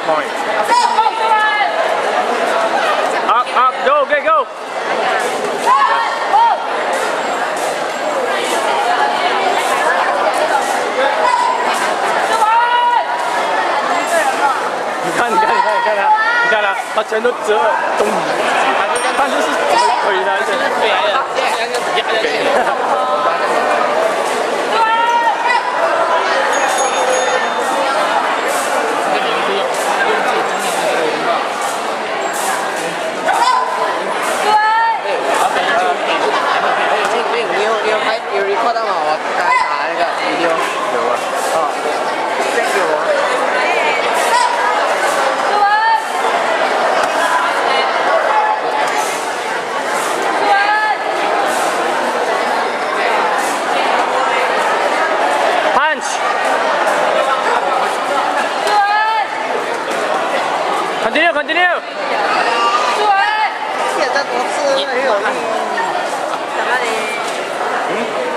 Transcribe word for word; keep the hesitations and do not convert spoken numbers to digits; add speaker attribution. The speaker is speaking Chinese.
Speaker 1: point. Up, up, go, get go.你看，你看，你看，你看他，你看他，他全都折中移，但是是怎么推的？这是飞来的，给的。
Speaker 2: 有 record 到吗？我刚才打那个 video 有啊。哦，这个有啊。
Speaker 1: Punch. Continue, continue.
Speaker 2: 现在多次没有力。什么的？嗯。